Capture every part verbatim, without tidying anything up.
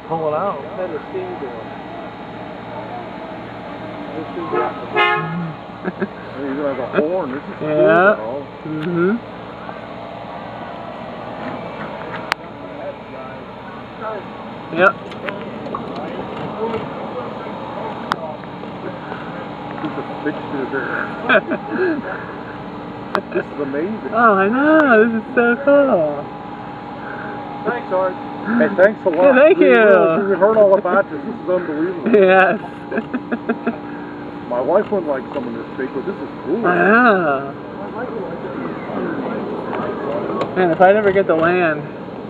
pull it out. Had a steam door. This is He's like a horn. This is yeah. cool. Mm-hmm. Yep. There's a fixture there. This is amazing. Oh, I know. This is so cool. Thanks, Art. Hey, thanks a lot. Yeah, thank we, you. We, we heard all about this. This is unbelievable. Yes. My wife wouldn't like some of this steak, but this is cool. I know. Man, if I never get the land,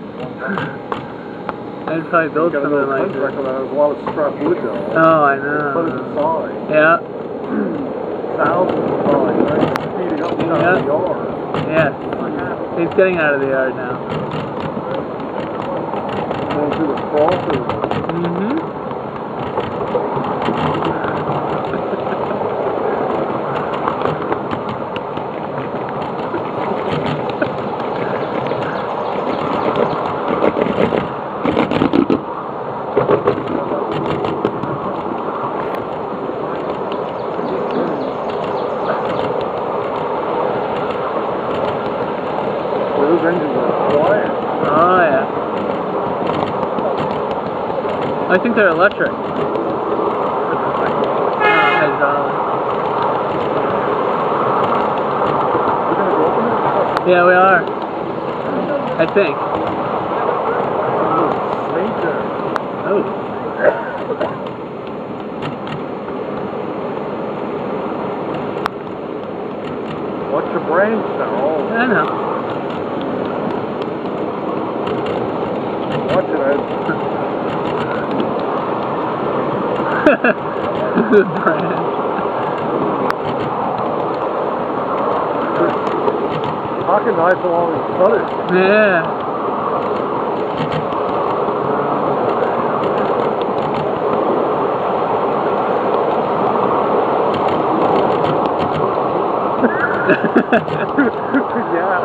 I'd probably build something like this. There's a lot of scrap wood though. Oh, I know. Put it inside. Yeah. Thousands of signs, right? Speeding up and out Yep. of the yard. Yes. He's getting out of the yard now. Going through the crosses. Mm-hmm. Those engines are quiet. Oh, yeah. I think they're electric. Oh, hydraulic. We're going to go open it? Yeah, we are. I think. Snake there. Oh. Watch your brains now. I know. Watch it, Ed. The brand. Pocket knife along with cutter. Yeah. Yeah.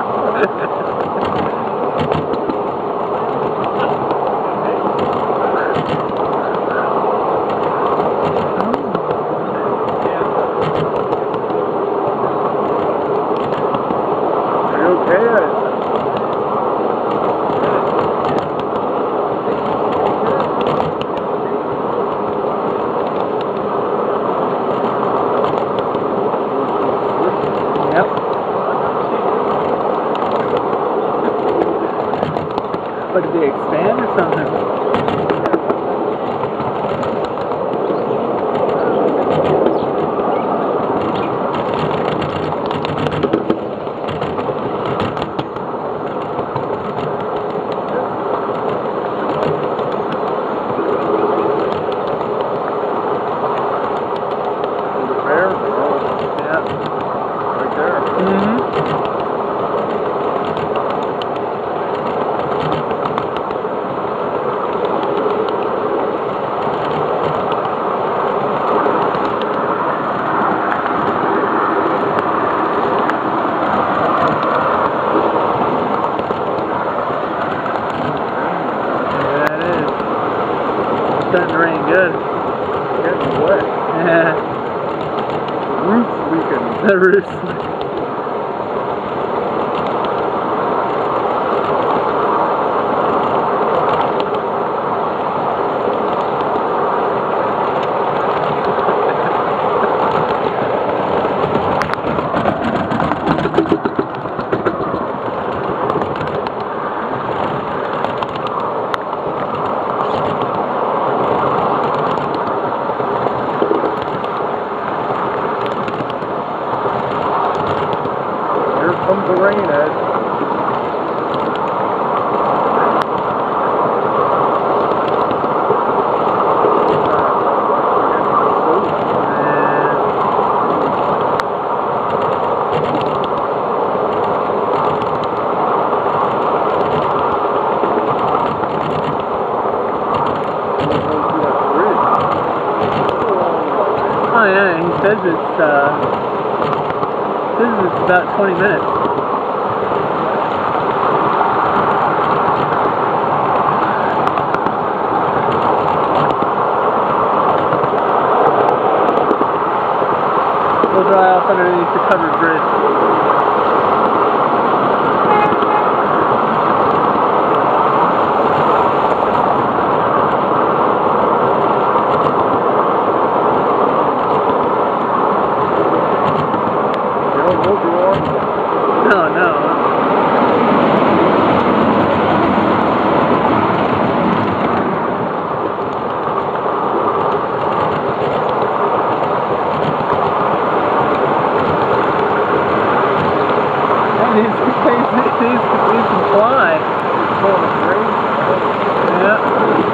What, did they expand or something? Yeah. Right there. Mm-hmm. Starting to rain good. Getting wet. Yeah. Roof's leaking. The roof's leaking. Comes the rain, Ed. Oh yeah, he says it's uh says it's about twenty minutes. fly off underneath the covered bridge. No, no. These, these, these, these can fly. Yeah.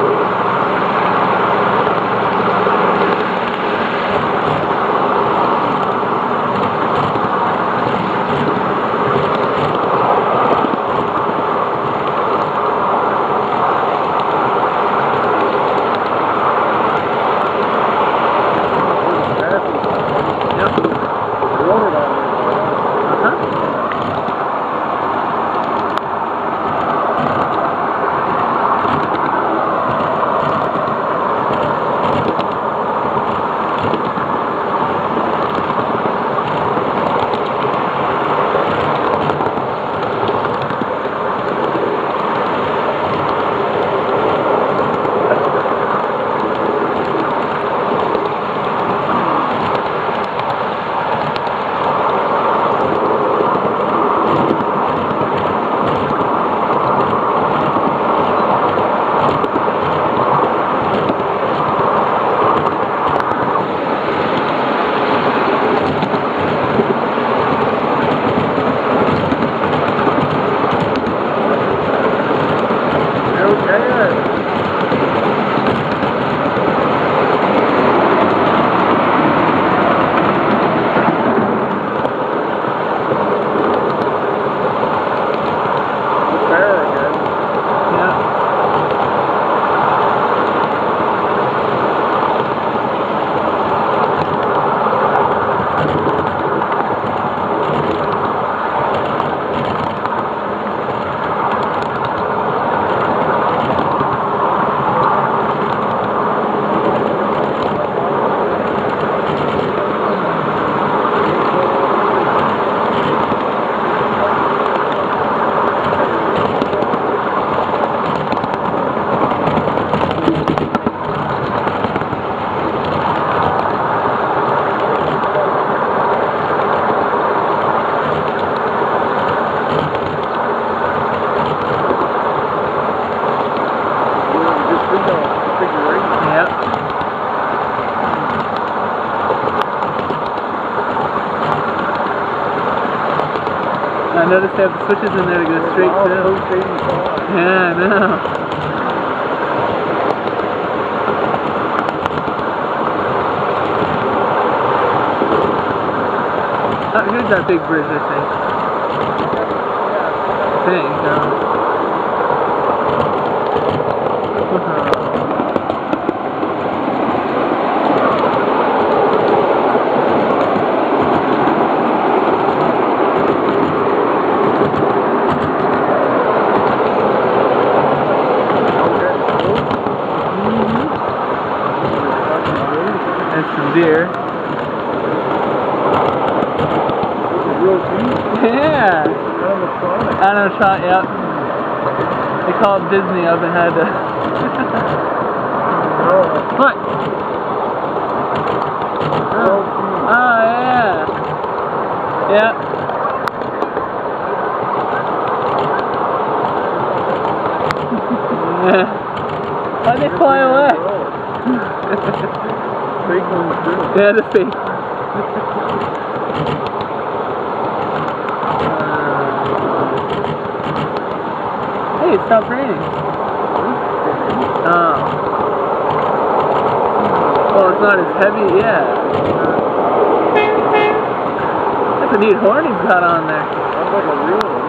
I noticed they have the switches in there to go straight to. Yeah, I know. Oh, here's that big bridge, I think. I think, uh, deer. Yeah. Animatronic, yep. They call it Disney up and had to. What? Oh. Oh, yeah. Yep. Yeah. Why'd they fly away? Fake ones too. Yeah, the fake. Hey, it stopped raining. Oh. Well, it's not as heavy, yeah. That's a neat horn he's got on there. Sounds like a real one.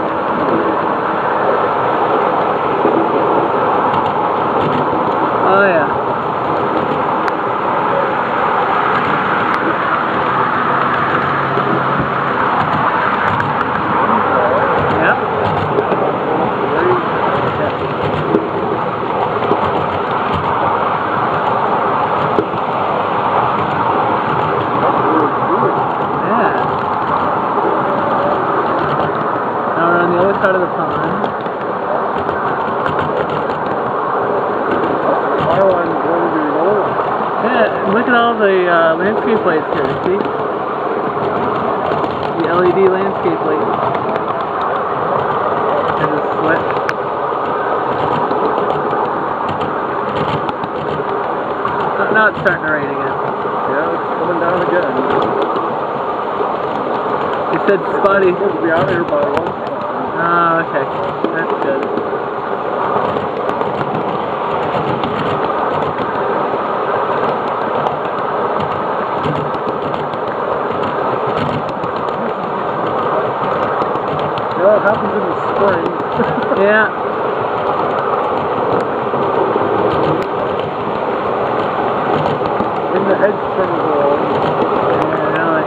Oh, yeah. at all the uh, landscape lights here, see? The L E D landscape lights. And the sweat. Oh, now it's starting to rain again. Yeah, it's coming down again. It said spotty. We're supposed to be out of here by lunchtime. Oh, okay. That's good. Yeah, it happens in the spring. Yeah. When the hedge trims along. Yeah, really.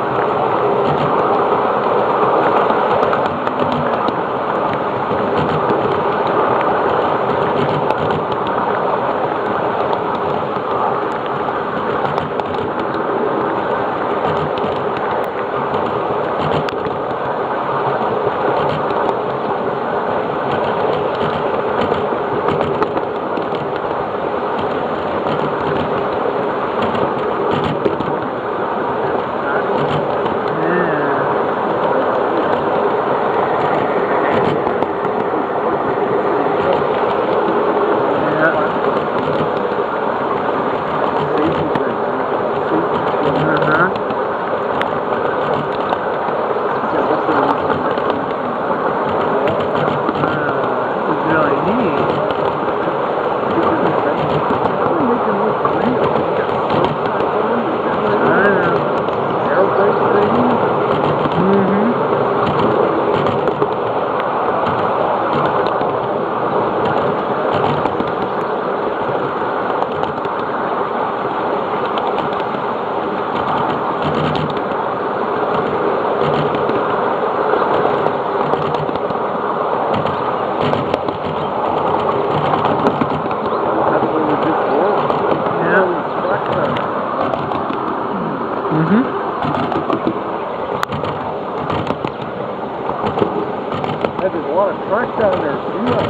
Mm-hmm. Yeah, there's a lot of trash down there. See that?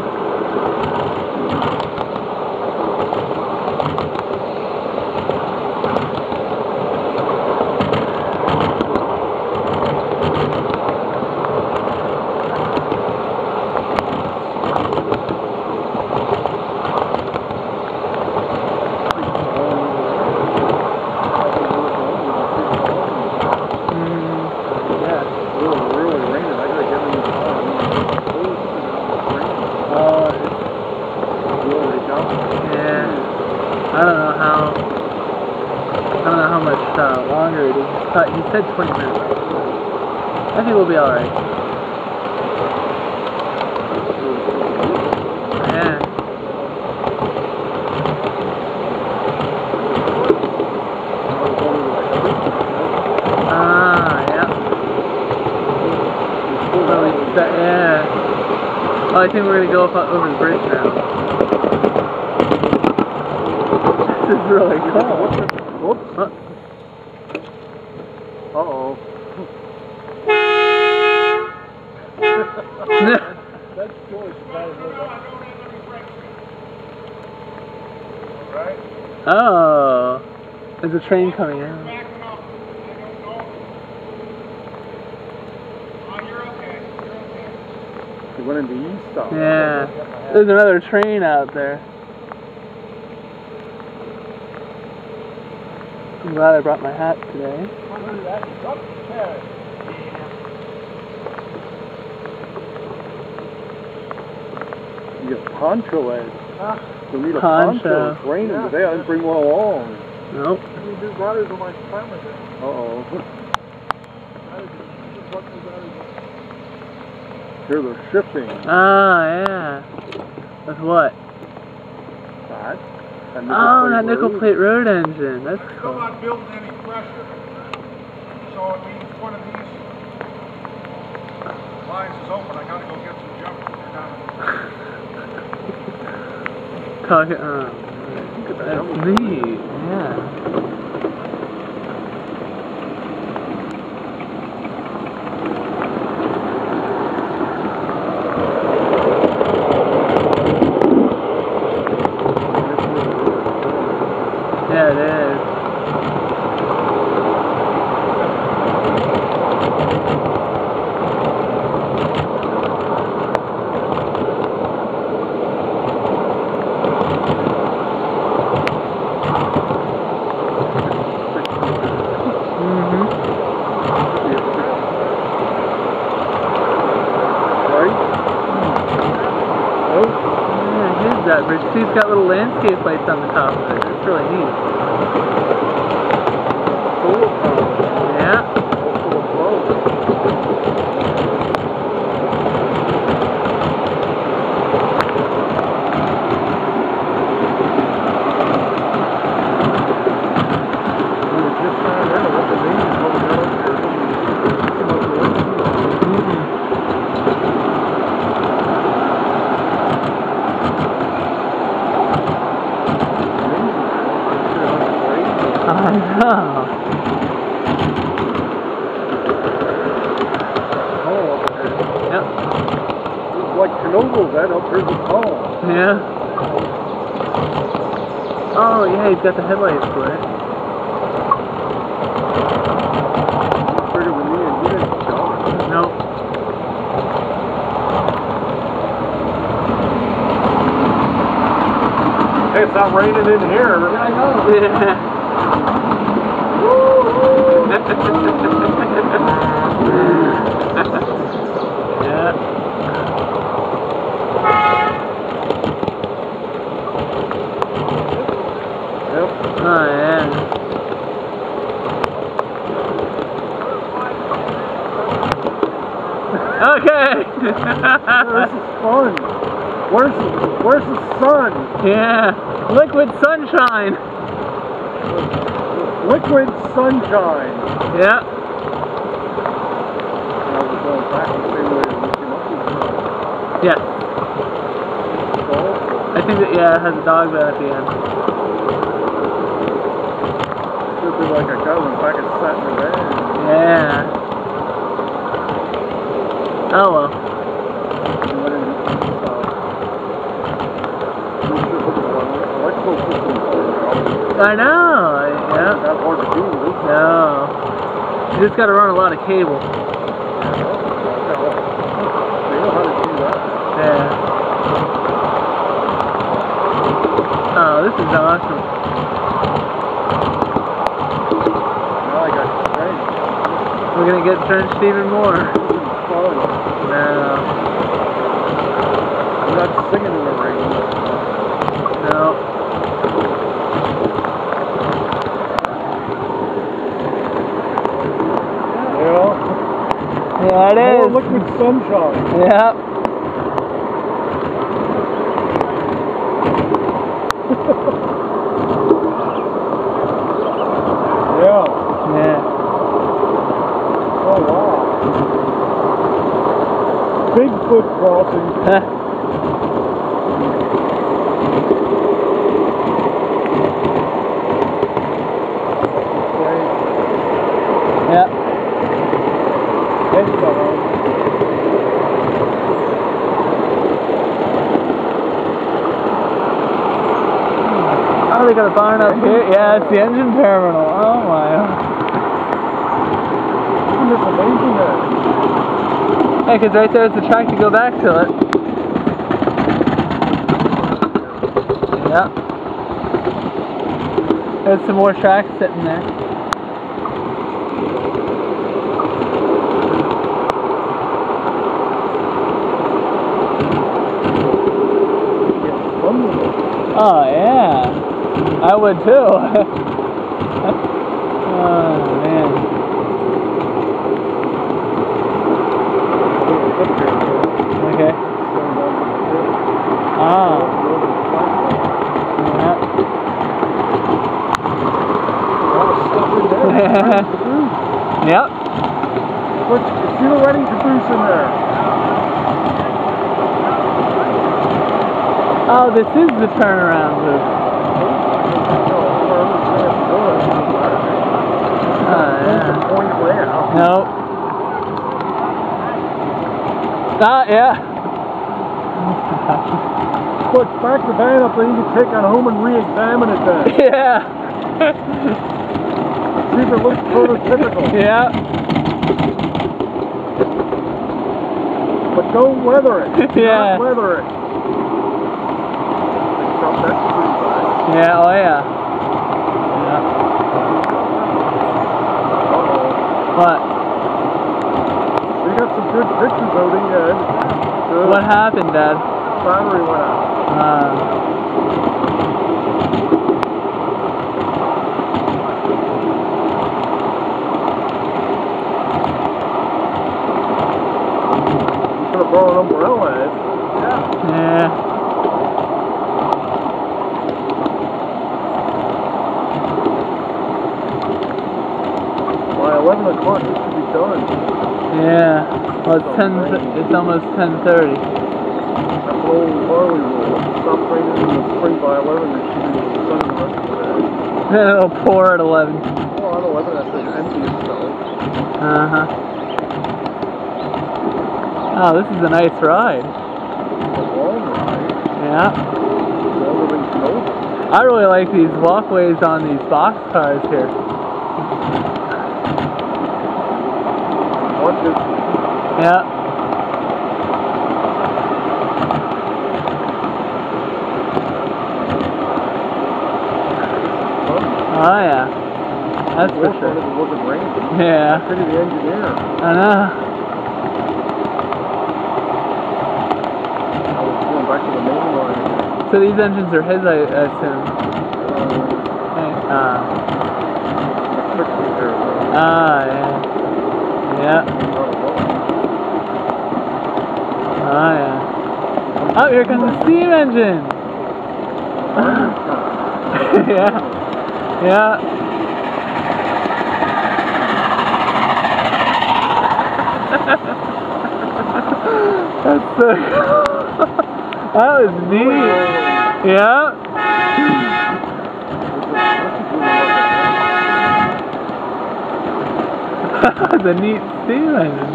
I don't know how, I don't know how much uh, longer it is. Uh, he said twenty minutes. I think we'll be alright. Yeah. Ah, yeah. So we set, yeah. Oh, I think we're going to go up over the bridge now. This is really cool. Whoops. Huh? Uh-oh. That's cool. Right? Oh, there's a train coming in. He went into east stop. Yeah, there's another train out there. I'm glad I brought my hat today. You get poncho edge. Huh? You'll need a Poncho. poncho. It's raining Yeah. today. I didn't bring one along. Nope. I mean, these riders are like farmers. Uh-oh. Here they're shifting. Ah, yeah. With what? That. that nickel Oh, plate that nickel road. plate road engine. That's Still cool. not building any pressure. So it means one of these lines is open. I gotta go get some jumpers. They're down. Talk, uh, Look at that. that's neat. Yeah. Yeah, it is. coverage. See, it's got little landscape lights on the top of it. It's really neat. Solar power. Yeah. Also a glow. I know. Yep. It's like Chernobyl, that up here's the tunnel. Yeah. Oh, yeah, he's got the headlights for it. Bigger than me, and you didn't jump. Nope. Hey, it's not raining in here. I know. Yeah. Yeah. Yep. Oh, yeah. Okay. This is fun. Where's the, where's the sun? Yeah. Liquid sunshine. Liquid sunshine. Yeah. Now we're going back the same way as we came up with. Yes. So, I think that, yeah, it has a dog bed at the end. should be like a guy went back and sat in the bed. Yeah. Oh well. And went in, uh, we should look at the electrical system. I know. Yeah. Not hard to do, is it? No. You just got to run a lot of cable. They know how to do that. Yeah. Oh, this is awesome. Now I got drenched. We're gonna get drenched even more. This is fun. No. I'm not singing in the rain. No. Yeah. Yeah, it is. More liquid sunshine. Yep. Yeah. Yeah. Oh wow. Bigfoot crossing. Yep. Yes, brother. Oh, they got a barn up here. Yeah, it's the engine terminal. Oh my. Isn't this amazing there? Yeah, because right there is the track to go back to it. Yep. There's some more tracks sitting there. Oh yeah. I would too. Oh man. Okay. Ah. Yeah. Yep. Look, you see the wedding caboose in there. Oh, this is the turnaround loop. Oh, yeah. Nope. Ah, yeah. Look, back the van up, they need to take on home and re-examine it then. Yeah. See if it looks prototypical. Yeah. But don't weather it. Do Yeah. not weather it. Stop that screw back. Yeah, oh yeah. Yeah. Uh-oh. What? We got some good pictures out of the end. What happened, Dad? Battery went out. Uh, Should have brought an umbrella, Ed. Yeah. By eleven o'clock, this should be done. Yeah. Well, it's ten. It's almost ten thirty. That's an old Harley rule. Stop raining in the spring by eleven, and should be the sun the rest of the day. Then it'll pour at eleven. Well, at eleven, that's an empty itself. Uh huh. Oh, this is a nice ride. A long ride. Yeah. Longer than Canova. I really like these walkways on these boxcars here. One just Yeah. Oh yeah. That's for worked on sure. it, it wasn't raining. Yeah. Pity the engineer. I know. I was going back to the main line. So these engines are his, I assume. Uh, Uh, sixty there. uh, ah, yeah. Yeah. not a lot. Oh yeah. Oh, here comes the steam engine. Yeah. Yeah. That's so cool. That was neat. Yeah. That was a neat steam engine.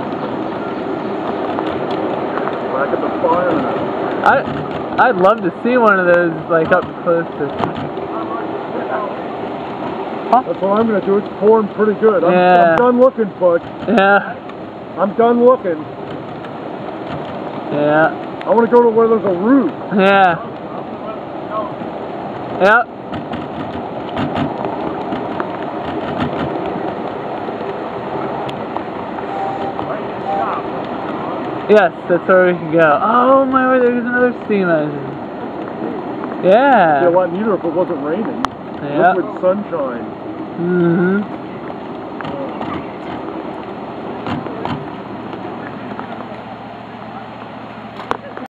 Back at the fire now. I, I'd love to see one of those, like, up close to... That's what I'm going to do. It's pouring pretty good. I'm, Yeah. I'm done looking, Bud. Yeah. I'm done looking. Yeah. I want to go to where there's a roof. Yeah. Yep. Yes, that's where we can go. Oh my word, there's another steam engine. It'd be a Yeah. lot neater if it wasn't raining. Yeah. Liquid sunshine. Mm-hmm.